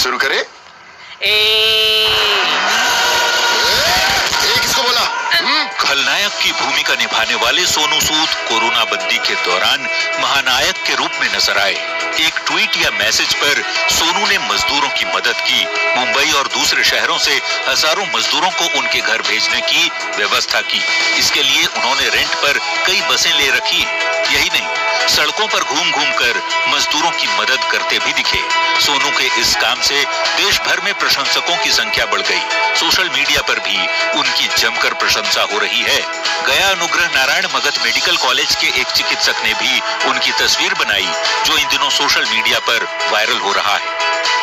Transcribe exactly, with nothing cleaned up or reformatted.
शुरू करें? ए... ए, किसको बोला? खलनायक की भूमिका निभाने वाले सोनू सूद कोरोना बंदी के दौरान महानायक के रूप में नजर आए। एक ट्वीट या मैसेज पर सोनू ने मजदूरों की मदद की। मुंबई और दूसरे शहरों से हजारों मजदूरों को उनके घर भेजने की व्यवस्था की। इसके लिए उन्होंने रेंट पर कई बसें ले रखी। यही नहीं, सड़कों पर घूम घूम कर मजदूरों की मदद करते भी दिखे। सोनू के इस काम से देश भर में प्रशंसकों की संख्या बढ़ गई। सोशल मीडिया पर भी उनकी जमकर प्रशंसा हो रही है। गया अनुग्रह नारायण मगध मेडिकल कॉलेज के एक चिकित्सक ने भी उनकी तस्वीर बनाई, जो इन दिनों सोशल मीडिया पर वायरल हो रहा है।